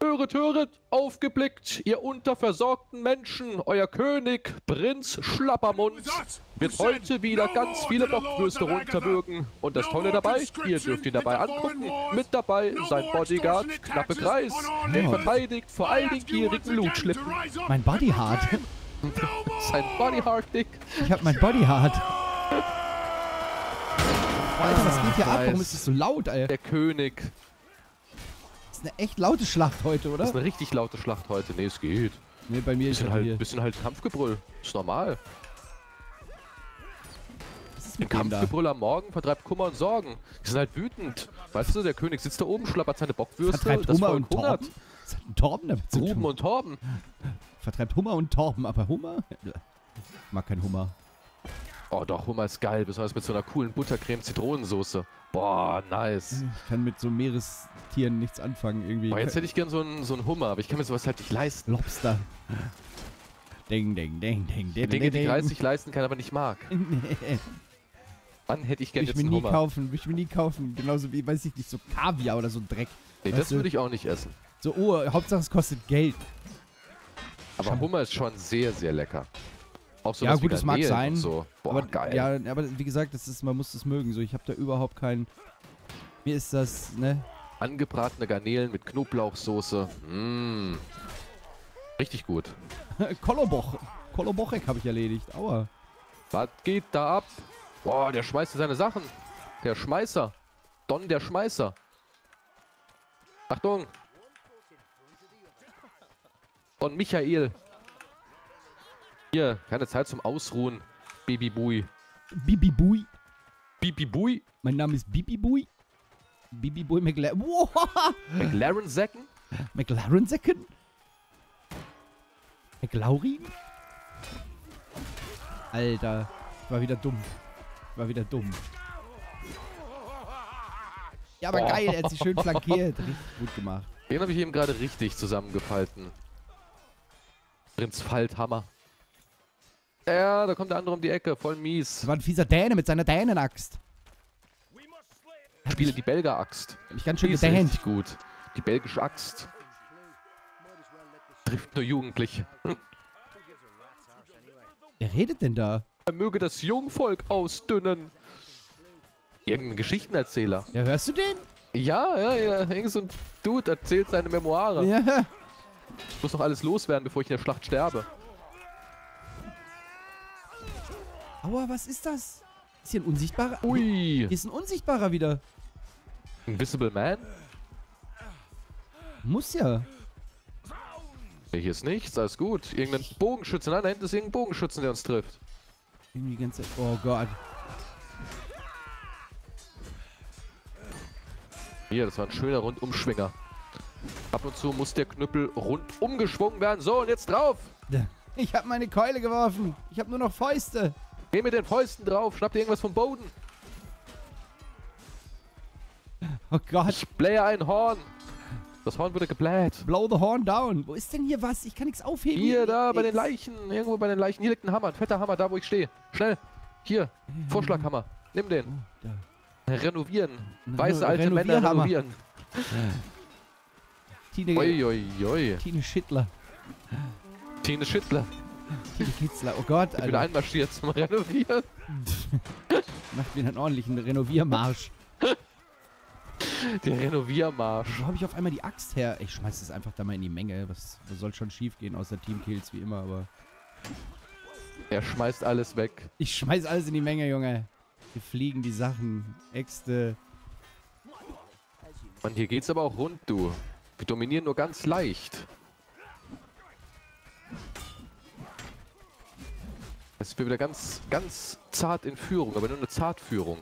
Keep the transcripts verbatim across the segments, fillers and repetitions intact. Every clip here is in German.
Höret, höret, aufgeblickt, ihr unterversorgten Menschen, euer König, Prinz Schlappermund, wird heute wieder ganz viele Bockwürste runterwürgen. Und das Tolle dabei, ihr dürft ihn dabei angucken, mit dabei sein Bodyguard, Knappe Kreis, der verteidigt vor all den gierigen Lootschlippen. Mein Bodyhard. Sein Bodyhard, Dick. Ich hab mein Bodyhard. Alter, was geht hier ab? Warum ist es so laut, Alter? Der König. Das ist eine echt laute Schlacht heute, oder? Das ist eine richtig laute Schlacht heute. Nee, es geht. Nee, bei mir ist Bisschen es halt, hier. bisschen halt Kampfgebrüll. Ist normal. Was ist Ein mit dem da? Kampfgebrüll am Morgen vertreibt Kummer und Sorgen. Die sind halt wütend. Weißt du, der König sitzt da oben, schlappert seine Bockwürste, Vertreibt das Hummer Volk und hungert. Torben. Was hat ein Torben damit zu Ruben tun? und Torben. Vertreibt Hummer und Torben, aber Hummer? Ich mag keinen Hummer. Oh doch, Hummer ist geil, besonders mit so einer coolen Buttercreme-Zitronensoße. Boah, nice. Ich kann mit so Meerestieren nichts anfangen irgendwie. Boah, jetzt hätte ich gern so einen so einen Hummer, aber ich kann mir sowas halt nicht leisten. Lobster. Ding, ding, ding, ding, Die ding, Dinge, die ding. Kreis sich leisten kann, aber nicht mag. Nee. Wann hätte ich gern Will ich jetzt mir einen nie Hummer? kaufen, will ich mir nie kaufen. Genauso wie, weiß ich nicht, so Kaviar oder so ein Dreck. Nee, Weißt das du? würde ich auch nicht essen. So, oh, Hauptsache es kostet Geld. Aber Schade. Hummer ist schon sehr, sehr lecker. Auch so Ja, was wie gut, das mag Garnelen sein. und So. Boah, aber, geil. Ja, aber wie gesagt, das ist, man muss das mögen. So, ich habe da überhaupt keinen... Mir ist das, ne? Angebratene Garnelen mit Knoblauchsoße. Mmh. Richtig gut. Koloboch. Kolobochek habe ich erledigt. Aua. Was geht da ab? Boah, der schmeißt seine Sachen. Der Schmeißer. Don der Schmeißer. Achtung. Don Michael. Hier, keine Zeit zum Ausruhen. Baby Bui. Bibi Bui. Bibi Bui. Mein Name ist Bibi Bui. Bibi Bui McLaren. Wow. McLaren Säcken. McLaren Säcken. McLaurin. Alter. Ich war wieder dumm. Ich war wieder dumm. Ja, aber Oh. geil. Er hat sich schön flankiert. Richtig gut gemacht. Den habe ich eben gerade richtig zusammengefalten. Prinz Falthammer. Ja, da kommt der andere um die Ecke. Voll mies. Das war ein fieser Däne mit seiner Dänenaxt. Spiele die Belger-Axt. Hab ich ganz schön Die ist gedähnt. richtig gut. Die belgische Axt. Trifft nur Jugendliche. Wer redet denn da? Er möge das Jungvolk ausdünnen. Irgendein Geschichtenerzähler. Ja, hörst du den? Ja, ja, ja. Irgend so ein Dude erzählt seine Memoire. Ja. Ich muss noch alles loswerden, bevor ich in der Schlacht sterbe. Aua, was ist das? Ist hier ein Unsichtbarer? Ui. Hier ist ein Unsichtbarer wieder. Invisible Man? Muss ja. Nee, hier ist nichts, alles gut. Irgendein Bogenschütze. Nein, da hinten ist irgendein Bogenschützen, der uns trifft. Irgendwie die ganze Zeit. Oh Gott. Hier, das war ein schöner Rundumschwinger. Ab und zu muss der Knüppel rundum geschwungen werden. So, und jetzt drauf. Ich habe meine Keule geworfen. Ich habe nur noch Fäuste. Geh mit den Fäusten drauf. Schnapp dir irgendwas vom Boden. Oh Gott. Ich blähe ein Horn. Das Horn wurde gebläht. Blow the horn down. Wo ist denn hier was? Ich kann nichts aufheben. Hier, da, bei den Nix. Leichen. Irgendwo bei den Leichen. Hier liegt ein Hammer. Ein fetter Hammer, da wo ich stehe. Schnell. Hier. Vorschlaghammer. Nimm den. Oh, da. Renovieren. Reno- Weiße alte Männer Renovierhammer. renovieren. Tine, Ui, ui, ui. Tine Schittler. Tine Schittler. Tine Kitzler. Oh Gott, Ich bin Alter. einmarschiert zum Renovieren. Macht mir einen ordentlichen Renoviermarsch. Der Renoviermarsch. Wo habe ich auf einmal die Axt her? Ich schmeiß das einfach da mal in die Menge. Was, was soll schon schief gehen, außer Teamkills wie immer, aber... Er schmeißt alles weg. Ich schmeiß alles in die Menge, Junge. Hier fliegen die Sachen. Äxte. Mann, hier geht's aber auch rund, du. Wir dominieren nur ganz leicht. Es ist wieder ganz, ganz zart in Führung, aber nur eine Zartführung.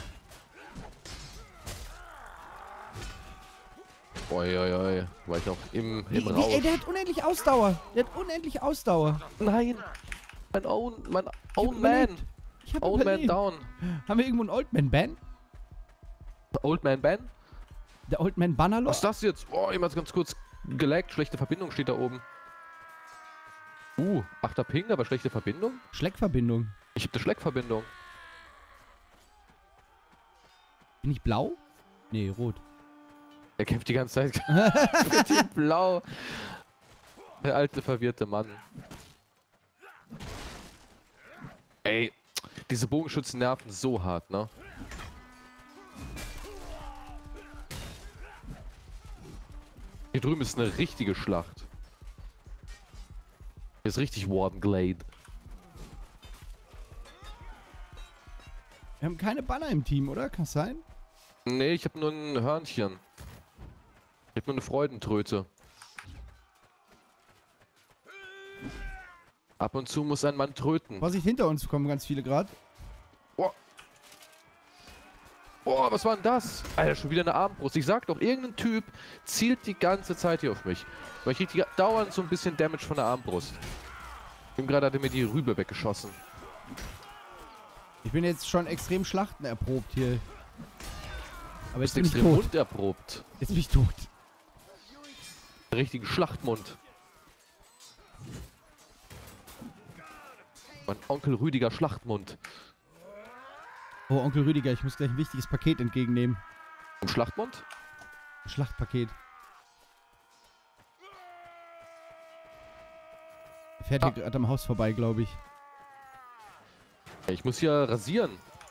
Oi, oi, oi. War ich auch im, im Wie, wie, Rausch. ey, der hat unendlich Ausdauer. Der hat unendlich Ausdauer. Nein! Mein Own, mein Ich Own hab Man! überlebt. Ich hab Old Man überlebt. down. Haben wir irgendwo einen Old Man Ban? Old Man Ben? Der Old Man Bannerlo? Was ist das jetzt? Oh, jemand ganz kurz gelaggt. Schlechte Verbindung steht da oben. Uh, achter Ping, aber schlechte Verbindung? Schleckverbindung. Ich hab eine Schleckverbindung. Bin ich blau? Nee, rot. Er kämpft die ganze Zeit mit dem Blau. Der alte, verwirrte Mann. Ey, diese Bogenschützen nerven so hart, ne? Hier drüben ist eine richtige Schlacht. Hier ist richtig Wardenglade. Wir haben keine Banner im Team, oder? Kann es sein? Nee, ich habe nur ein Hörnchen. Ich habe nur eine Freudentröte. Ab und zu muss ein Mann tröten. Vorsicht, hinter uns kommen ganz viele gerade. Boah. Boah, was war denn das? Alter, schon wieder eine Armbrust. Ich sag doch, irgendein Typ zielt die ganze Zeit hier auf mich. Weil ich krieg die dauernd so ein bisschen Damage von der Armbrust. Eben gerade hat er mir die Rübe weggeschossen. Ich bin jetzt schon extrem Schlachten erprobt hier. Aber jetzt Du bin bist ich extrem tot. munderprobt. Jetzt bin ich tot. Richtigen Schlachtmund. Mein Onkel Rüdiger Schlachtmund. Oh, Onkel Rüdiger, ich muss gleich ein wichtiges Paket entgegennehmen. Im Schlachtmund? Ein Schlachtpaket. Er fährt Ah. hier gerade am Haus vorbei, glaube ich. Ich muss hier rasieren.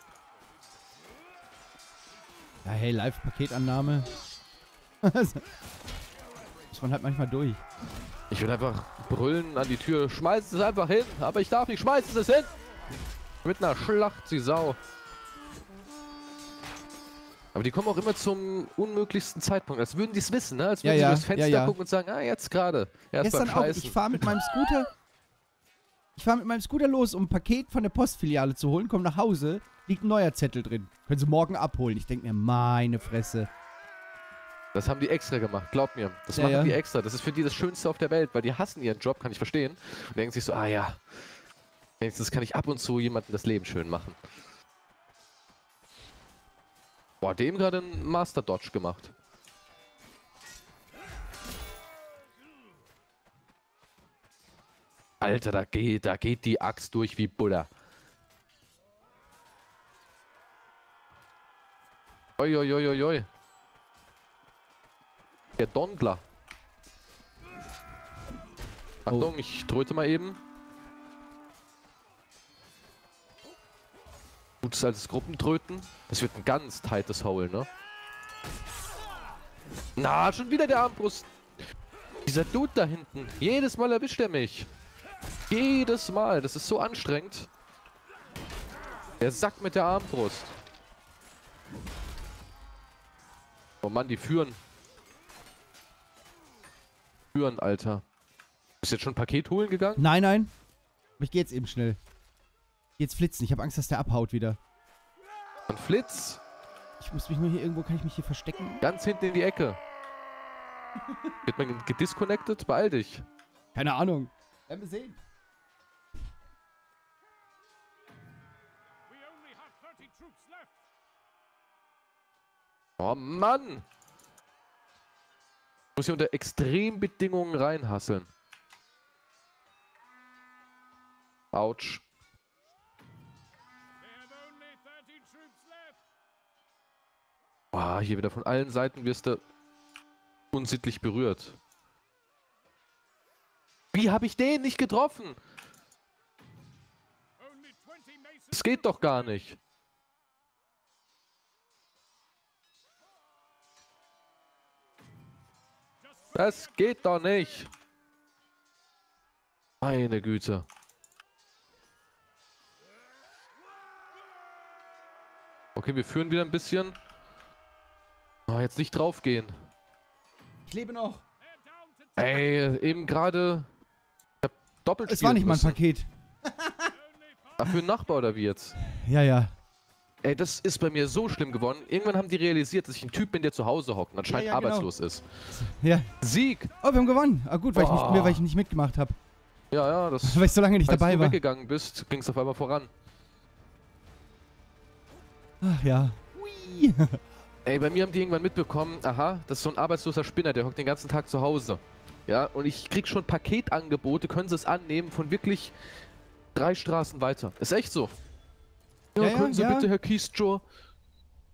Ja, hey, Live-Paketannahme. Muss man halt manchmal durch. Ich will einfach brüllen an die Tür. Schmeiß es einfach hin. Aber ich darf nicht. Schmeiß es hin. Mit einer Schlacht, die Sau. Aber die kommen auch immer zum unmöglichsten Zeitpunkt. Als würden die es wissen, ne? Als würden Ja, sie ja, durchs Fenster ja, ja. gucken und sagen, ah, jetzt gerade. Erst beim Gestern auch, Scheißen. ich fahre mit meinem Scooter... Ich fahre mit meinem Scooter los, um ein Paket von der Postfiliale zu holen, komme nach Hause, liegt ein neuer Zettel drin. Können Sie morgen abholen. Ich denke mir, meine Fresse. Das haben die extra gemacht, glaub mir. Das Ja, machen ja. die extra. Das ist für die das Schönste auf der Welt, weil die hassen ihren Job, kann ich verstehen. Und denken sich so, ah ja, wenigstens kann ich ab und zu jemandem das Leben schön machen. Boah, dem gerade einen Master Dodge gemacht. Alter, da geht, da geht die Axt durch wie Buddha. Oi, oi, oi, oi, oi. Der Dongler. Achtung, ich tröte mal eben. Gutes altes Gruppentröten. Das wird ein ganz tightes Hole, ne? Na, schon wieder der Armbrust. Dieser Dude da hinten. Jedes Mal erwischt er mich. Jedes Mal. Das ist so anstrengend. Der Sack mit der Armbrust. Oh Mann, die führen. Führen, Alter. Bist du jetzt schon ein Paket holen gegangen? Nein, nein. Aber ich gehe jetzt eben schnell. Ich geh jetzt flitzen. Ich habe Angst, dass der abhaut wieder. Ein Flitz. Ich muss mich nur hier irgendwo... Kann ich mich hier verstecken? Ganz hinten in die Ecke. Wird man gedisconnected? Beeil dich. Keine Ahnung. Werden wir sehen. Oh Mann! Ich muss hier unter Extrembedingungen reinhasseln. Autsch. Boah, hier wieder von allen Seiten wirst du unsittlich berührt. Wie habe ich den nicht getroffen? Das geht doch gar nicht. Das geht doch nicht. Meine Güte. Okay, wir führen wieder ein bisschen. Oh, jetzt nicht draufgehen. Ich lebe noch. Ey, eben gerade. Ich hab doppelt Es war nicht mein müssen. Paket. Ach, für einen Nachbar oder wie jetzt? Ja, ja. Ey, das ist bei mir so schlimm geworden. Irgendwann haben die realisiert, dass ich ein Typ bin, der zu Hause hockt und anscheinend Ja, ja, genau. arbeitslos ist. Ja. Sieg! Oh, wir haben gewonnen. Ah, gut, weil, ich, Oh. nicht, weil ich nicht mitgemacht habe. Ja, ja, das. Weil ich so lange nicht Als dabei du war. weggegangen bist, ging es auf einmal voran. Ach ja. Hui. Ey, bei mir haben die irgendwann mitbekommen, aha, das ist so ein arbeitsloser Spinner, der hockt den ganzen Tag zu Hause. Ja, und ich krieg schon Paketangebote, können sie es annehmen, von wirklich drei Straßen weiter. Ist echt so. Ja, Ja, ja, können Sie ja. bitte, Herr Kiesjo?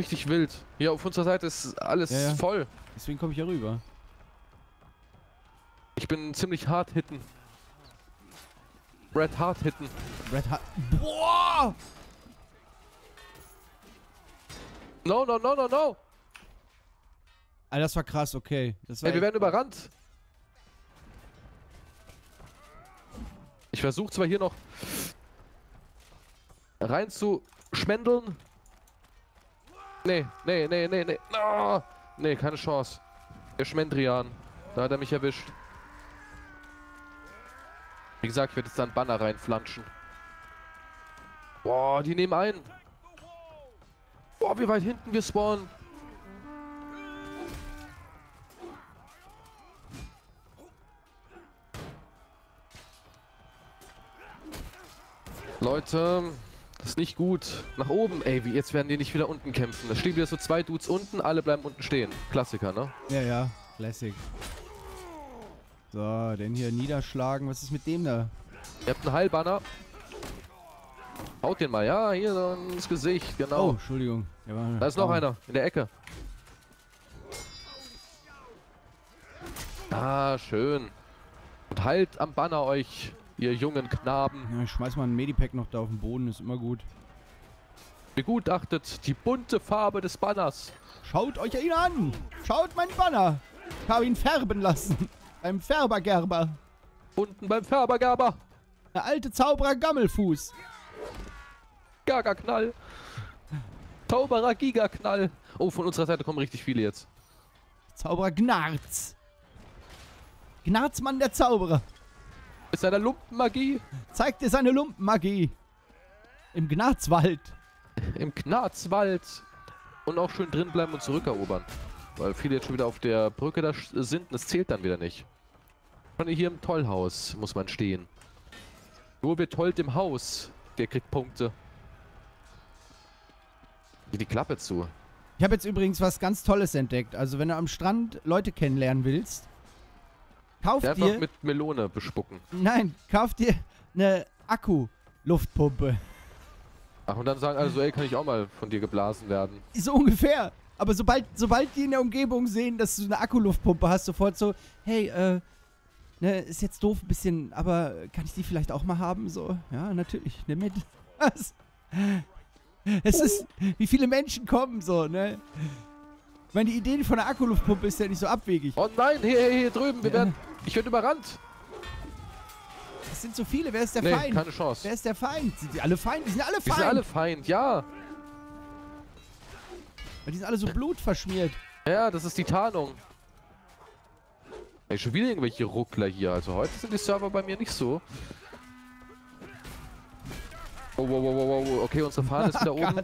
Richtig wild. Hier auf unserer Seite ist alles Ja, ja. voll. Deswegen komme ich hier rüber. Ich bin ziemlich hart hitten. Red Hard hitten. Red Hard. Boah! No, no, no, no, no. Alter, das war krass, okay. Das war Ey, wir echt werden krass. überrannt. Ich versuche zwar hier noch rein zu schmändeln. Nee, nee, nee, nee, nee. Oh, nee, keine Chance. Der Schmendrian. Da hat er mich erwischt. Wie gesagt, ich werde jetzt da einen Banner reinflanschen. Boah, die nehmen ein. Boah, wie weit hinten wir spawnen. Leute, das ist nicht gut. Nach oben. Ey, wie, jetzt werden die nicht wieder unten kämpfen. Da stehen wieder so zwei Dudes unten, alle bleiben unten stehen. Klassiker, ne? Ja, ja. Classic. So, den hier niederschlagen. Was ist mit dem da? Ihr habt einen Heilbanner. Haut den mal, ja, hier so ins Gesicht, Oh, genau. Entschuldigung. Der war Da ist noch down. einer, in der Ecke. Ah, schön. Und halt am Banner euch, ihr jungen Knaben. Ja, ich schmeiß mal ein Medipack noch da auf den Boden, ist immer gut. Begutachtet die bunte Farbe des Banners. Schaut euch ihn an! Schaut meinen Banner! Ich habe ihn färben lassen. Beim Färbergerber. Unten beim Färbergerber. Der alte Zauberer Gammelfuß. Gagaknall. Zauberer Gigaknall. Oh, von unserer Seite kommen richtig viele jetzt. Zauberer Gnarz. Gnarzmann der Zauberer. Ist seine Lumpenmagie Zeigt dir seine Lumpenmagie. Im Gnarzwald. im Knarzwald. Und auch schön drin bleiben und zurückerobern. Weil viele jetzt schon wieder auf der Brücke da sch- sind und es zählt dann wieder nicht. Schon hier im Tollhaus muss man stehen. Nur wer tollt im Haus, der kriegt Punkte. Wie die Klappe zu. Ich habe jetzt übrigens was ganz Tolles entdeckt. Also wenn du am Strand Leute kennenlernen willst, kauf Der einfach dir... mit Melone bespucken. Nein, kauf dir eine Akku-Luftpumpe. Ach, und dann sagen alle so, ey, kann ich auch mal von dir geblasen werden. So ungefähr. Aber sobald, sobald die in der Umgebung sehen, dass du eine Akku-Luftpumpe hast, sofort so, hey, äh, ne, ist jetzt doof ein bisschen, aber kann ich die vielleicht auch mal haben? So, ja, natürlich, nimm mit. Was? Es ist, wie viele Menschen kommen so, ne? Ich meine, die Idee von der Akku-Luftpumpe ist ja nicht so abwegig. Oh nein, hier, hier, hier drüben, wir Ja. werden... Ich werde überrannt. Es sind so viele, wer ist der Nee, Feind? keine Chance. Wer ist der Feind? Sind die alle Feind? Die sind alle Die Feind. sind alle Feind, ja. Weil die sind alle so blutverschmiert. Ja, das ist die Tarnung. Ey, schon wieder irgendwelche Ruckler hier. Also heute sind die Server bei mir nicht so. Oh, wow, wow, wow, wow. Okay, unsere Fahne ist wieder oben. Gott.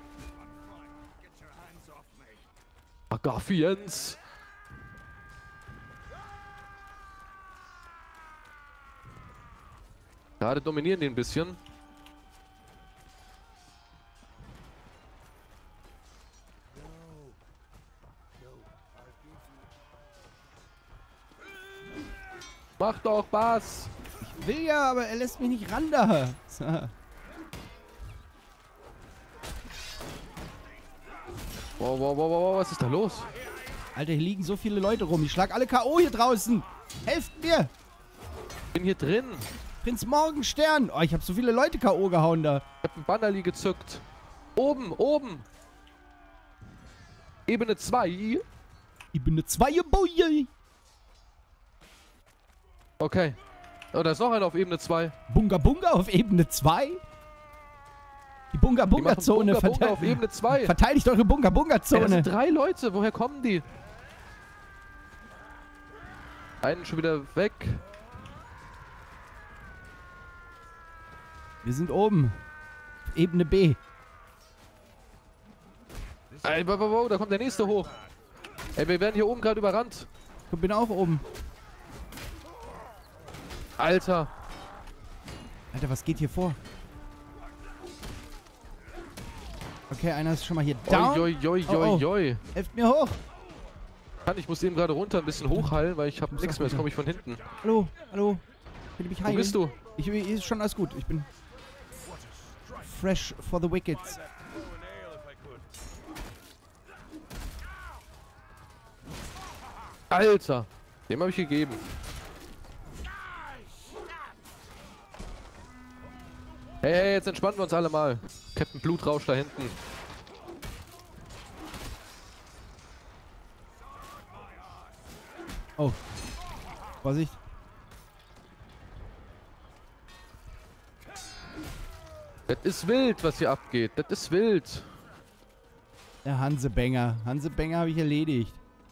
Agafiens. Gerade dominieren die ein bisschen. Mach doch was. Will ja, aber er lässt mich nicht ran da. So. Wow, wow, wow, wow, was ist da los? Alter, hier liegen so viele Leute rum. Ich schlag alle K O hier draußen. Helft mir. Ich bin hier drin. Prinz Morgenstern. Oh, ich habe so viele Leute K O gehauen da. Ich hab ein Bannerli gezückt. Oben, oben. Ebene zwei. Ich bin eine Zweierboje. Okay. Oh, da ist noch einer auf Ebene zwei. Bunga Bunga auf Ebene zwei. Die Bunga Die Bunga machen Zone Bunga Bunga verte auf Ebene zwei. verteidigt eure Bunga Bunga Ey, das Zone. sind drei Leute. Woher kommen die? Einen schon wieder weg. Wir sind oben. Ebene B. Ey, wow, wow, wow, da kommt der nächste hoch. Ey, wir werden hier oben gerade überrannt. Ich bin auch oben. Alter. Alter, was geht hier vor? Okay, einer ist schon mal hier down. Oi, oi, oi, Oh, oh. oi, oi. Helft mir hoch. Mann, ich muss eben gerade runter ein bisschen hochheilen, weil ich habe muss nichts auch mehr. Jetzt runter. komme ich von hinten. Hallo, hallo. Könnt ihr mich Wo heilen? bist du? Ich bin ist schon alles gut. Ich bin fresh for the wickets. Alter, dem habe ich gegeben. Hey, hey, jetzt entspannen wir uns alle mal. Captain Blutrausch da hinten. Oh. Vorsicht. Das ist wild, was hier abgeht. Das ist wild. Der Hansebanger. Hansebanger habe ich erledigt.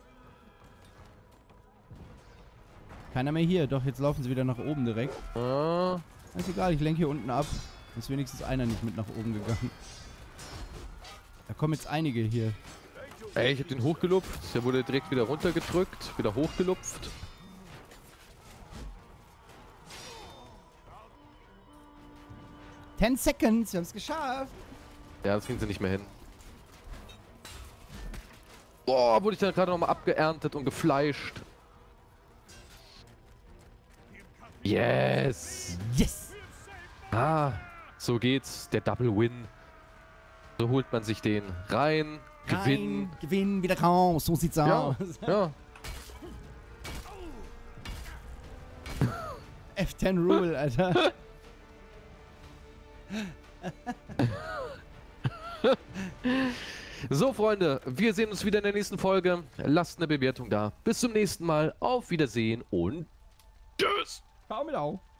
Keiner mehr hier. Doch, jetzt laufen sie wieder nach oben direkt. Ah. Ist egal, ich lenke hier unten ab. Ist wenigstens einer nicht mit nach oben gegangen. Da kommen jetzt einige hier. Ey, ich hab den hochgelupft. Der wurde direkt wieder runtergedrückt. Wieder hochgelupft. Ten seconds, wir haben es geschafft. Ja, das kriegen sie nicht mehr hin. Boah, wurde ich dann gerade nochmal abgeerntet und gefleischt. Yes! Yes! Ah, so geht's. Der Double Win. So holt man sich den rein. Gewinn. Rein, Gewinn, wieder raus. So sieht's Ja, aus. ja. F zehn Rule, Alter. So, Freunde, wir sehen uns wieder in der nächsten Folge. Lasst eine Bewertung da. Bis zum nächsten Mal. Auf Wiedersehen und tschüss. Ciao mit Au.